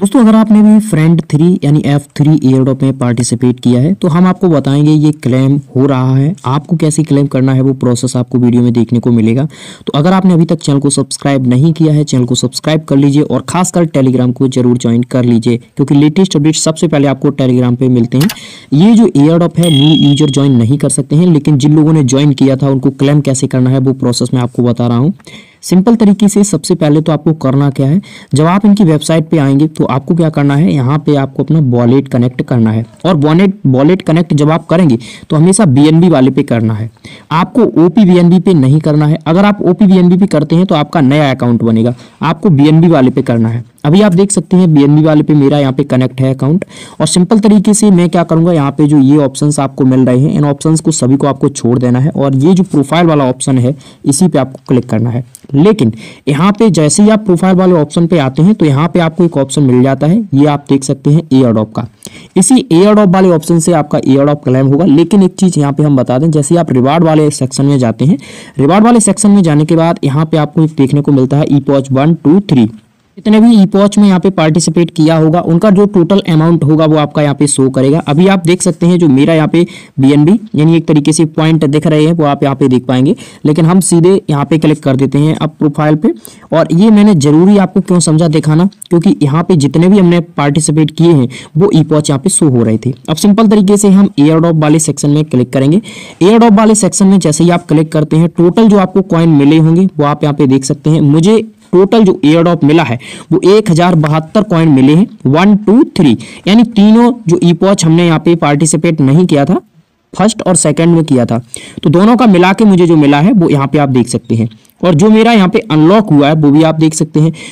दोस्तों अगर आपने भी फ्रेंड 3 यानी F3 एयर ड्रॉप में पार्टिसिपेट किया है तो हम आपको बताएंगे ये क्लेम हो रहा है, आपको कैसे क्लेम करना है वो प्रोसेस आपको वीडियो में देखने को मिलेगा। तो अगर आपने अभी तक चैनल को सब्सक्राइब नहीं किया है, चैनल को सब्सक्राइब कर लीजिए और खासकर टेलीग्राम को जरूर ज्वाइन कर लीजिए क्योंकि लेटेस्ट अपडेट सबसे पहले आपको टेलीग्राम पे मिलते हैं। ये जो एयर ड्रॉप है न्यू यूजर ज्वाइन नहीं कर सकते हैं, लेकिन जिन लोगों ने ज्वाइन किया था उनको क्लेम कैसे करना है वो प्रोसेस मैं आपको बता रहा हूँ सिंपल तरीके से। सबसे पहले तो आपको करना क्या है, जब आप इनकी वेबसाइट पे आएंगे तो आपको क्या करना है, यहाँ पे आपको अपना वॉलेट कनेक्ट करना है और वॉलेट कनेक्ट जब आप करेंगे तो हमेशा बीएनबी वाले पे करना है, आपको ओपी बीएनबी पे नहीं करना है। अगर आप ओपी बीएनबी पे करते हैं तो आपका नया अकाउंट बनेगा, आपको बीएनबी वाले पे करना है। अभी आप देख सकते हैं बीएनबी वाले पे मेरा यहाँ पे कनेक्ट है अकाउंट और सिंपल तरीके से मैं क्या करूंगा, यहाँ पे जो ये ऑप्शंस आपको मिल रहे हैं इन ऑप्शंस को सभी को आपको छोड़ देना है और ये जो प्रोफाइल वाला ऑप्शन है इसी पे आपको क्लिक करना है। लेकिन यहाँ पे जैसे ही आप प्रोफाइल वाले ऑप्शन पे आते हैं तो यहाँ पे आपको एक ऑप्शन मिल जाता है, ये आप देख सकते हैं एयर ड्रॉप का। इसी एयर ड्रॉप वाले ऑप्शन से आपका एयर ड्रॉप क्लेम होगा। लेकिन एक चीज यहाँ पे हम बता दें, जैसे आप रिवार्ड वाले सेक्शन में जाते हैं, रिवार्ड वाले सेक्शन में जाने के बाद यहाँ पे आपको देखने को मिलता है ईपॉच 1 2 3 जितने भी ईपॉच में यहाँ पे पार्टिसिपेट किया होगा उनका जो टोटल अमाउंट होगा वो आपका यहाँ पे शो करेगा। अभी आप देख सकते हैं जो मेरा यहाँ पे बीएनबी यानी एक तरीके से पॉइंट दिख रहे हैं वो आप यहाँ पे देख पाएंगे। लेकिन हम सीधे यहाँ पे क्लिक कर देते हैं अब प्रोफाइल पे, और ये मैंने जरूरी आपको क्यों समझा दिखाना, क्योंकि यहाँ पे जितने भी हमने पार्टिसिपेट किए हैं वो ईपॉच यहाँ पे शो हो रहे थे। अब सिंपल तरीके से हम एयर ड्रॉप वाले सेक्शन में क्लिक करेंगे। एयर ड्रॉप वाले सेक्शन में जैसे ही आप क्लिक करते हैं टोटल जो आपको कॉइन मिले होंगे वो आप यहाँ पे देख सकते हैं। मुझे टोटल जो एयर ड्रॉप मिला है वो 1072 कॉइन मिले हैं 1 2 3, यानी तीनों जो ईपॉच हमने यहाँ पे पार्टिसिपेट नहीं किया था, फर्स्ट और सेकंड में किया था, तो दोनों का मिला के मुझे जो मिला है वो यहाँ पे आप देख सकते हैं। और जो मेरा यहाँ पे अनलॉक हुआ है वो भी आप देख सकते हैं,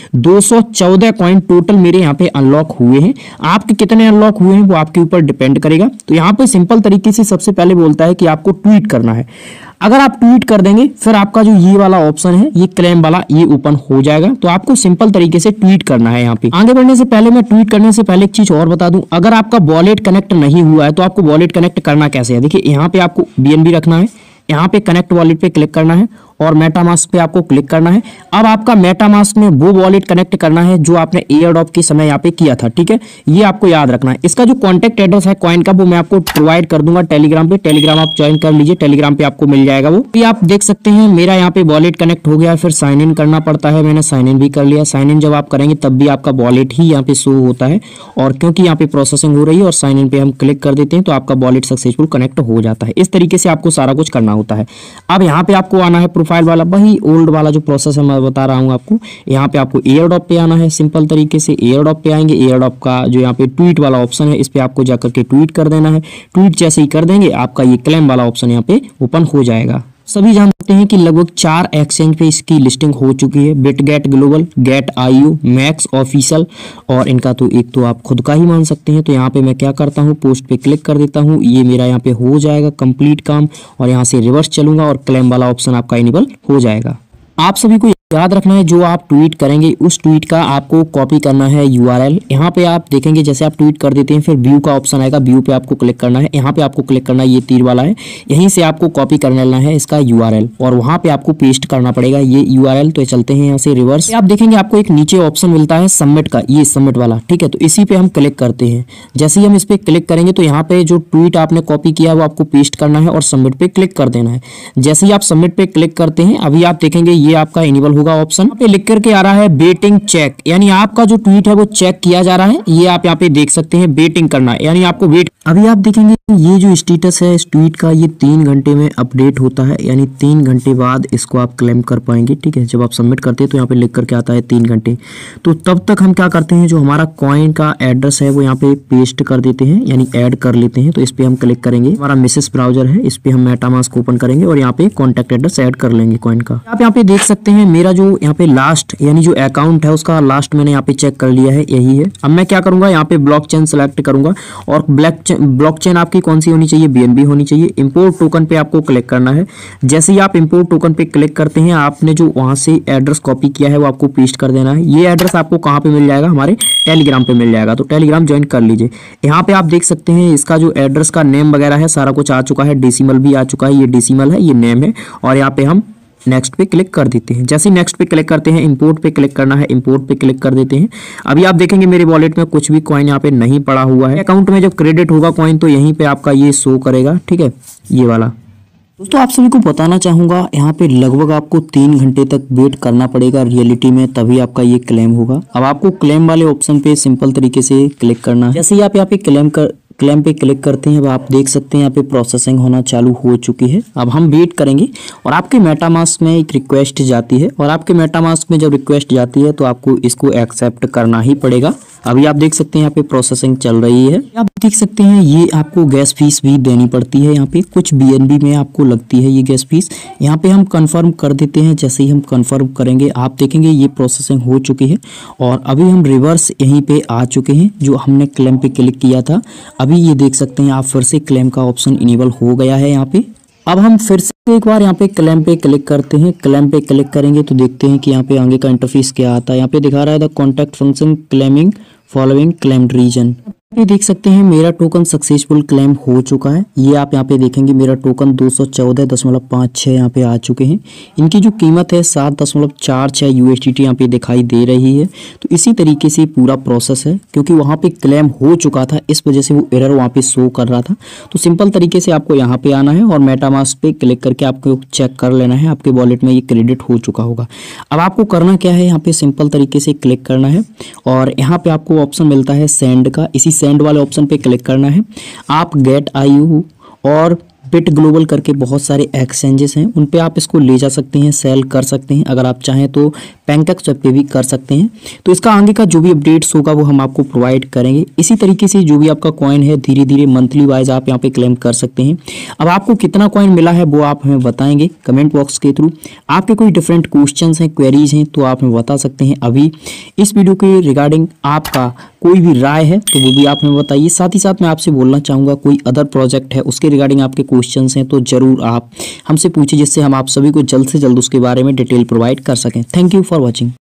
214 कॉइन टोटल मेरे यहाँ पे अनलॉक हुए हैं। आपके कितने अनलॉक हुए हैं वो आपके ऊपर डिपेंड करेगा। तो यहाँ पे सिंपल तरीके से सबसे पहले बोलता है कि आपको ट्वीट करना है। अगर आप ट्वीट कर देंगे फिर आपका जो ये वाला ऑप्शन है ये क्लेम वाला ये ओपन हो जाएगा। तो आपको सिंपल तरीके से ट्वीट करना है। यहाँ पे आगे बढ़ने से पहले मैं ट्वीट करने से पहले एक चीज और बता दूं, अगर आपका वॉलेट कनेक्ट नहीं हुआ है तो आपको वॉलेट कनेक्ट करना कैसे है। देखिए यहाँ पे आपको बीएनबी रखना है, यहाँ पे कनेक्ट वॉलेट पे क्लिक करना है और मेटामास्क पे आपको क्लिक करना है। अब आपका मेटामास्क में वो वॉलेट कनेक्ट करना है जो आपने एयर ड्रॉप के समय यहाँ पे किया था, ठीक है, ये आपको याद रखना है। इसका जो कॉन्टैक्ट एड्रेस है कॉइन का वो मैं आपको प्रोवाइड कर दूंगा टेलीग्राम पे, टेलीग्राम आप ज्वाइन कर लीजिए, टेलीग्राम पे आपको मिल जाएगा वो। ये आप देख सकते हैं मेरा यहाँ पे वॉलेट कनेक्ट हो गया, फिर साइन इन करना पड़ता है, मैंने साइन इन भी कर लिया। साइन इन जब आप करेंगे तब भी आपका वॉलेट ही यहाँ पे शो होता है, और क्योंकि यहाँ पे प्रोसेसिंग हो रही है और साइन इन पे हम क्लिक कर देते हैं तो आपका वॉलेट सक्सेसफुल कनेक्ट हो जाता है। इस तरीके से आपको सारा कुछ करना होता है। अब यहाँ पे आपको आना है प्रोफाइल वाला, वही ओल्ड वाला जो प्रोसेस है मैं बता रहा हूँ आपको। यहाँ पे आपको एयर ड्रॉप पे आना है, सिंपल तरीके से एयर ड्रॉप पे आएंगे। एयर ड्रॉप का जो यहाँ पे ट्वीट वाला ऑप्शन है इस पे आपको जाकर के ट्वीट कर देना है। ट्वीट जैसे ही कर देंगे आपका ये क्लेम वाला ऑप्शन यहाँ पे ओपन हो जाएगा। सभी जानते हैं कि लगभग 4 एक्सचेंज पे इसकी लिस्टिंग हो चुकी है, Bitget global, Gate IO, Max official, और इनका तो एक तो आप खुद का ही मान सकते हैं। तो यहाँ पे मैं क्या करता हूँ, पोस्ट पे क्लिक कर देता हूँ, ये मेरा यहाँ पे हो जाएगा कंप्लीट काम, और यहाँ से रिवर्स चलूंगा और क्लेम वाला ऑप्शन आपका इनेबल हो जाएगा। आप सभी को याद रखना है जो आप ट्वीट करेंगे उस ट्वीट का आपको कॉपी करना है यूआरएल। यहाँ पे आप देखेंगे जैसे आप ट्वीट कर देते हैं फिर व्यू का ऑप्शन आएगा, व्यू पे आपको क्लिक करना है, यहाँ पे आपको क्लिक करना है, ये तीर वाला है, यहीं से आपको कॉपी करना है इसका यूआरएल और वहाँ पे आपको पेस्ट करना पड़ेगा ये यूआरएल। तो चलते हैं यहाँ से रिवर्स, आप देखेंगे आपको एक नीचे ऑप्शन मिलता है सबमिट का, ये सबमिट वाला, ठीक है। तो इसी पे हम क्लिक करते हैं। जैसे ही हम इस पे क्लिक करेंगे तो यहाँ पे जो ट्वीट आपने कॉपी किया वो आपको पेस्ट करना है और सबमिट पे क्लिक कर देना है। जैसे ही आप सबमिट पे क्लिक करते हैं अभी आप देखेंगे ये आपका इनेबल होगा ऑप्शन पे लिख करके आ रहा है वेटिंग चेक, यानी आपका जो ट्वीट है वो चेक किया जा रहा है। ये आप यहाँ पे देख सकते हैं वेटिंग करना है, यानी आपको वेट। अभी आप देखेंगे ये जो स्टेटस है इस ट्वीट का ये 3 घंटे में अपडेट होता है, यानी 3 घंटे बाद इसको आप क्लेम कर पाएंगे, ठीक है। जब आप सबमिट करते हैं तो यहाँ पे लिख करके आता है 3 घंटे। तो तब तक हम क्या करते हैं, जो हमारा कॉइन का एड्रेस है वो यहाँ पे पेस्ट कर देते हैं, यानी ऐड कर लेते हैं। तो इस पे हम क्लिक करेंगे, हमारा मिसेस ब्राउजर है, इस पे हम मेटामास्क ओपन करेंगे और यहाँ पे कॉन्टैक्ट एड्रेस ऐड कर लेंगे कॉइन का। आप यहाँ पे देख सकते हैं मेरा जो यहाँ पे लास्ट यानी जो अकाउंट है उसका लास्ट मैंने यहाँ पे चेक कर लिया है, यही है। अब मैं क्या करूंगा, यहाँ पे ब्लॉकचेन सेलेक्ट करूंगा और ब्लॉकचेन आपकी कौन सी होनी चाहिए, बीएनबी होनी चाहिए। इंपोर्ट टोकन पे आपको क्लिक करना है। जैसे ही आप इंपोर्ट टोकन पे क्लिक करते हैं आपने जो वहां से एड्रेस कॉपी किया है वो आपको पेस्ट कर देना है। ये एड्रेस आपको कहाँ पे मिल जाएगा, हमारे टेलीग्राम पे मिल जाएगा। तो टेलीग्राम ज्वाइन कर लीजिए। यहाँ पे आप देख सकते हैं इसका जो एड्रेस का नेम वगैरह है सारा कुछ आ चुका है, डेसिमल भी आ चुका है, ये डेसिमल है, ये नेम है, और यहाँ पे हम नेक्स्ट पे क्लिक कर देते हैं। जैसे नेक्स्ट पे क्लिक करते हैं, इंपोर्ट पे क्लिक करना है, इंपोर्ट पे क्लिक कर देते हैं। अभी आप देखेंगे मेरे वॉलेट में कुछ भी कॉइन यहाँ पे नहीं पड़ा हुआ है। अकाउंट में जब क्रेडिट होगा कॉइन तो यहीं पे आपका ये शो करेगा, ठीक है, ये वाला। दोस्तों आप सभी को बताना चाहूँगा, यहाँ पे लगभग आपको 3 घंटे तक वेट करना पड़ेगा रियलिटी में, तभी आपका ये क्लेम होगा। अब आपको क्लेम वाले ऑप्शन पे सिंपल तरीके से क्लिक करना है। जैसे ही आप यहाँ पे क्लेम पे क्लिक करते हैं, अब आप देख सकते हैं यहाँ पे प्रोसेसिंग होना चालू हो चुकी है। अब हम वेट करेंगे और आपके मेटामास्क में एक रिक्वेस्ट जाती है, और आपके मेटामास्क में जब रिक्वेस्ट जाती है तो आपको इसको एक्सेप्ट करना ही पड़ेगा। अभी आप देख सकते हैं यहाँ पे प्रोसेसिंग चल रही है। आप देख सकते हैं ये आपको गैस फीस भी देनी पड़ती है, यहाँ पे कुछ BNB में आपको लगती है ये गैस फीस। यहाँ पे हम कंफर्म कर देते हैं। जैसे ही हम कंफर्म करेंगे आप देखेंगे ये प्रोसेसिंग हो चुकी है, और अभी हम रिवर्स यहीं पे आ चुके हैं जो हमने क्लेम पे क्लिक किया था। अभी ये देख सकते हैं आप फिर से क्लेम का ऑप्शन इनेबल हो गया है यहाँ पे। अब हम फिर से एक बार यहाँ पे क्लेम पे क्लिक करते हैं। क्लेम पे क्लिक करेंगे तो देखते हैं कि यहाँ पे आगे का इंटरफेस क्या आता है। यहाँ पे दिखा रहा है the contact function claiming following claimed reason. ये देख सकते हैं मेरा टोकन सक्सेसफुल क्लेम हो चुका है। ये आप यहाँ पे देखेंगे मेरा टोकन 214.56 यहाँ पे आ चुके हैं। इनकी जो कीमत है 7.46 USDT यहाँ पे दिखाई दे रही है। तो इसी तरीके से पूरा प्रोसेस है, क्योंकि वहाँ पे क्लेम हो चुका था इस वजह से वो एरर वहाँ पे शो कर रहा था। तो सिंपल तरीके से आपको यहाँ पे आना है और मेटामास्क पे क्लिक करके आपको चेक कर लेना है आपके वॉलेट में ये क्रेडिट हो चुका होगा। अब आपको करना क्या है, यहाँ पे सिंपल तरीके से क्लिक करना है और यहाँ पे आपको ऑप्शन मिलता है सेंड का। इसी सेंड वाले ऑप्शन पे क्लिक करना है। आप गेट IO और बिट ग्लोबल करके बहुत सारे एक्सचेंजेस हैं, उन पे आप इसको ले जा सकते हैं, सेल कर सकते हैं। अगर आप चाहें तो PancakeSwap पे भी कर सकते हैं। तो इसका आगे का जो भी अपडेट्स होगा वो हम आपको प्रोवाइड करेंगे। इसी तरीके से जो भी आपका कॉइन है धीरे धीरे मंथली वाइज आप यहाँ पे क्लेम कर सकते हैं। अब आपको कितना कॉइन मिला है वो आप हमें बताएंगे कमेंट बॉक्स के थ्रू। आपके कोई डिफरेंट क्वेश्चन हैं, क्वेरीज हैं तो आप हमें बता सकते हैं। अभी इस वीडियो के रिगार्डिंग आपका कोई भी राय है तो वो भी आप हमें बताइए। साथ ही साथ मैं आपसे बोलना चाहूँगा कोई अदर प्रोजेक्ट है उसके रिगार्डिंग आपके क्वेश्चंस हैं तो जरूर आप हमसे पूछिए, जिससे हम आप सभी को जल्द से जल्द उसके बारे में डिटेल प्रोवाइड कर सकें। Thank you for watching.